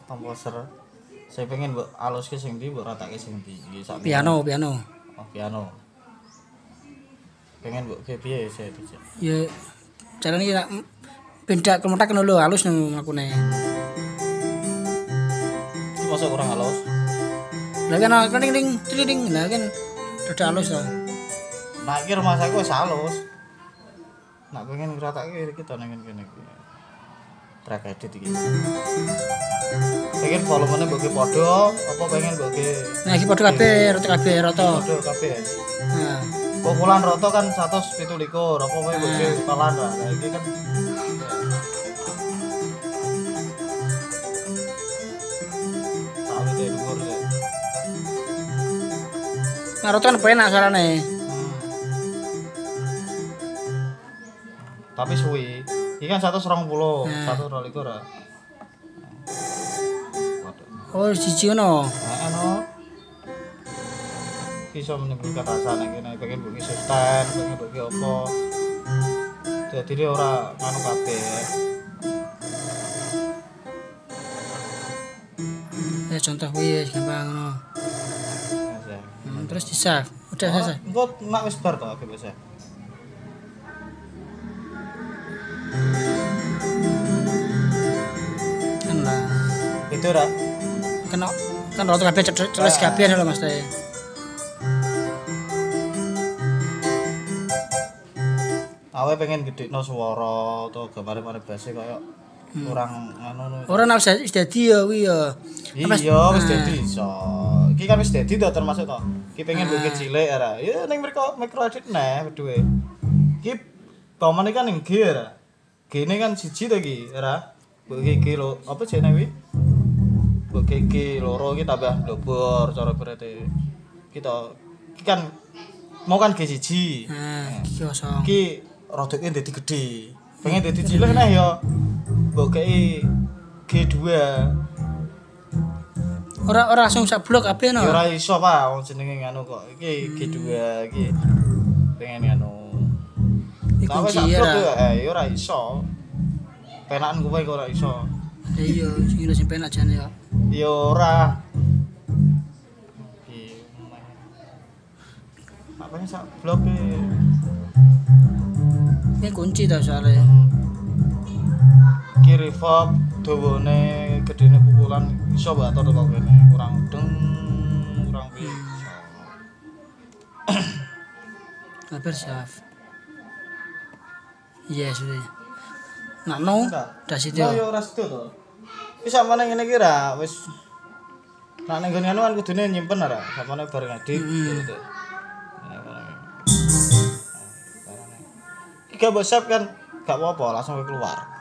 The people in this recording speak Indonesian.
komposer. Saya pengen mbok aluske sing ndi, mbok ratake sing ndi. Piano. Oh, piano. Pengen mbok ge piye saya itu. Ya carane ya beda kemetak ngono lho halus nang akune. Iki masa kurang halus. Lah kan ting lah kan rada halus to. Nah, iki rumah saya wis halus. Nak pengen ngratake iki to nang kene iki. Track edit iki. Pengen volumenya mbok ge padha apa pengen mbok ge. Nah, iki padha kabeh, rata. Padha kabeh. Nah, Pukulan roto kan 127, apa wae mbok ge palan lah. Lah iki kan awet dhuwur. nah rata kan penak suarane. Tapi suwi. Iki kan 120, 122 ora. Oh, siji ngono. Heeh no. Bisa menimbulkan rasa nek kene pengen mbok sustain, pengen mbok apa. Jadi dia ora anu kabeh. Ya contoh kuwi gampang ngono. Ya. Terus di-save. Udah selesai. Engko nak wis bar to aku bisa. Kan lah. Itu ora. Kan rata kabeh celes kabeh lho Mas Teh. Awe pengen gedekno swara atau gambar-gambar base kaya kurang anu. Ora nek wis dadi ya kuwi ya. Iya, wis dadi iso. Iki kan wis dadi to termasuk to. Iki pengen mbok cilik ora. Ya ning micro edit neh duwe. Iki komen kan ning G ora. G-ne kan siji to iki ora. Mbok iki lho, apa jenenge kuwi? Mbok iki loro iki tambah blobor cara berarti. Kita iki kan mau kan G siji. Nah, iki kosong. Iki rodoknya dadi gede. Pengen dadi cilik nah ya mbok kei G2. Ora langsung sak blok kabeh no. Ya ora iso Pak, wong jenenge ngono kok. Iki G2 iki. Pengen ngono. Iki Nah, wis kunci sak blok ya. ya ora iso. Penakan kowe kok ora iso. Iya, sing penak jane ya. Ya ora. Iki. Apa sak blok e. Ini kunci ta soalnya. Ki reverb dawane gedene pukulan iso mbak atur kok kene kurang kurang piye. Hampir save. Yes, sudah. Nak no, dah situ. Ya ora situ to. Wis sampeyan ngene iki ra wis nak ning ngene kan kudune nyimpen ora, sampeyan bareng edit gitu. Iki mbok save kan gak apa-apa langsung keluar.